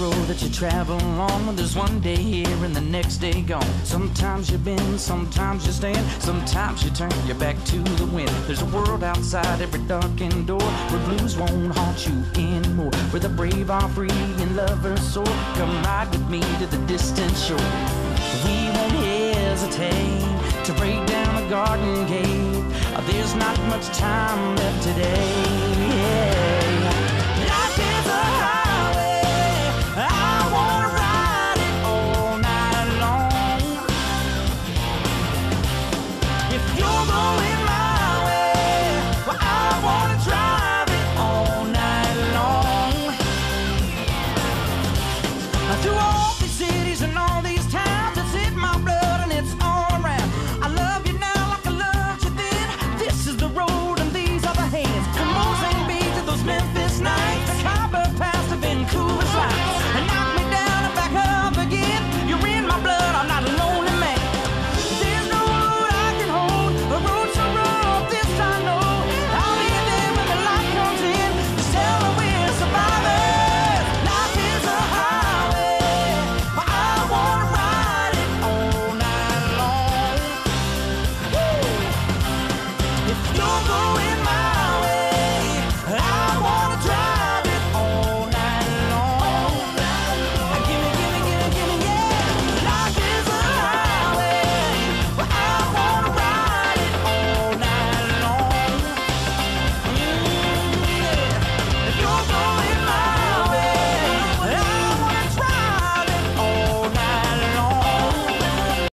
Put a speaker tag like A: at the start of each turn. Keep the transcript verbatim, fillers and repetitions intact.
A: road that you travel on, when there's one day here and the next day gone. Sometimes you bend, sometimes you stand, sometimes you turn your back to the wind. There's a world outside every darkened door, where blues won't haunt you anymore, where the brave are free and lovers soar. Come ride with me to the distant shore. We won't hesitate to break down a garden gate. There's not much time left today. Yeah.